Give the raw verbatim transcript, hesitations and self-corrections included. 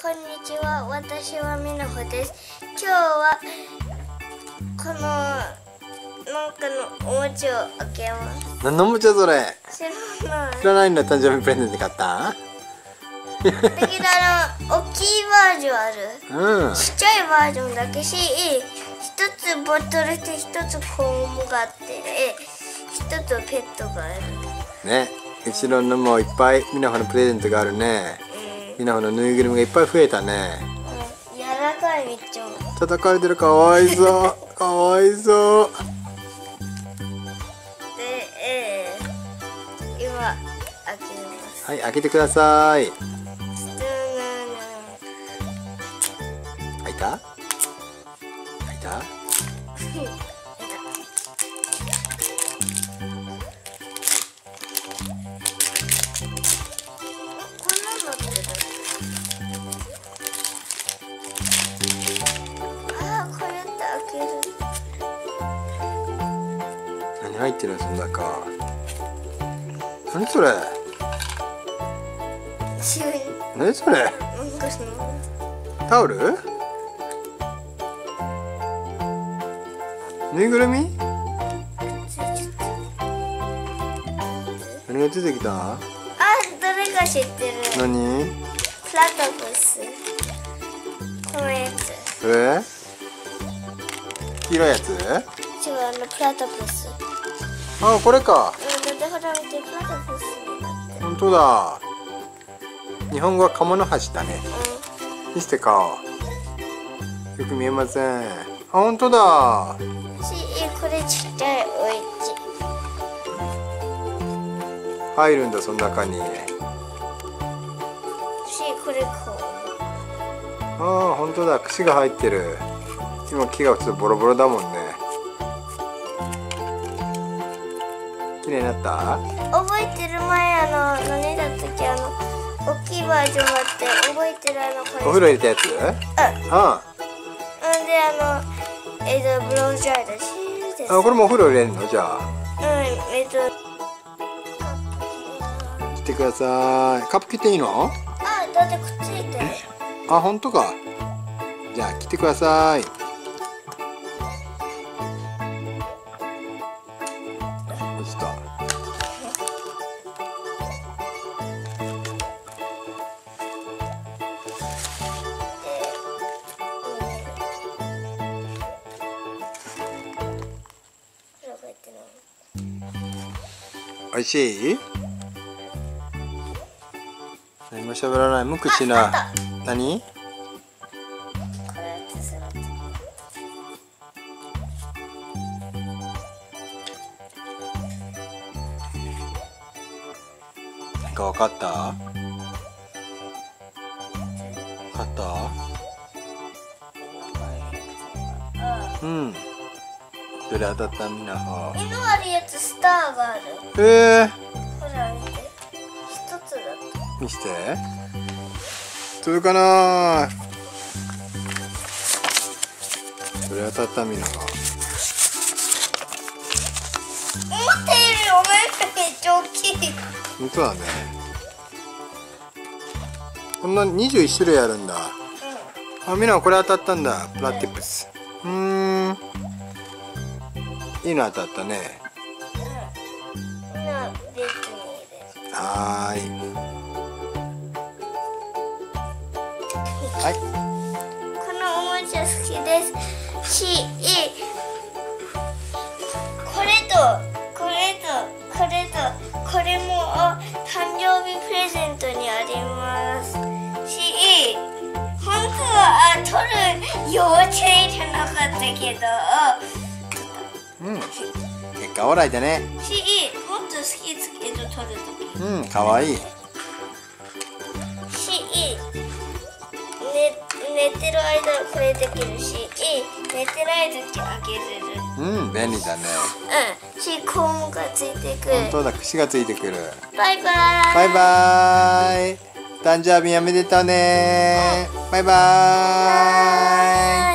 こんにちは、私はみなほです。今日はこのなんかのおもちゃを開けます。 何のおもちゃそれ？ 知らない。 知らないんだ。誕生日プレゼントで買った？ だけどあの大きいバージョンある。うん。ちっちゃいバージョンだけし、一つボトルと一つコームがあって、一つペットがある。ね、 後ろのもいっぱいみなほのプレゼントがあるね。みなほのぬいぐるみがいっぱい増えたね。 うん、柔らかいめっちゃ。 叩かれてる、かわいそう。かわいそう。 で、えー、今開けます。 はい、開けてください。開いた？開いた？何入ってるのその中？何それ？何それ？タオル？ぬいぐるみ？何が出てきた？ あ、どれか知ってる。 何？ プラトプス。このやつ。 え？黄色いやつ？ 違う、あのプラトプス。 あ、これか。 うん、だってほら見て、プラトプスになってる。 本当だ。日本語はカモノハシだね。うん、見せて顔。よく見えません。あ、本当だ。 し、これちっちゃいお家。 入るんだ、その中に。し、 これこう。 ああ、本当だ。串が入ってる。今木が普通ボロボロだもんね。綺麗になった？ 覚えてる？前あの何だったっけ、あの大きいバージョンがあって覚えてる？あのこれ。 お風呂入れたやつ？うん。ああ。んであのえっとブロージャーだし。 あ、これもお風呂入れるの？じゃあ。 うん、えっと。 切ってください。カップ切っていいの？ あ、だってくっついてる。 あ、本当か。じゃあ切ってください。落ちた。おいしい？何も喋らない。無口な。何？何か分かった？分かった？うん。どれ当たった？みなほ。 犬あるやつ、スターがある。 ええー。 ほら見て。一つだった。 見して。どれかな。どれ当たった？みなほ。 思っているよ。お前めっちゃ大きい。 本当だね。こんなにじゅういち種類あるんだ。うん、あ、みなほこれ当たったんだ。プラティプス。うーん。いいの当たったね。 うん。 はーい。はい。 このおもちゃ好きですし、これとこれとこれとこれも誕生日プレゼントにありますし、本当は取る予定じゃなかったけど。 うん。結果オーライだね。 し、もっと好きつけど取るとき。 うん、可愛い。し、 ね、寝てる間これできるし、寝てないときあげれる。 うん、便利だね。 うん、し、コームがついてくる。 本当だ、串がついてくる。 バイバイ。 バイバイ。誕生日おめでとうね。バイバイ。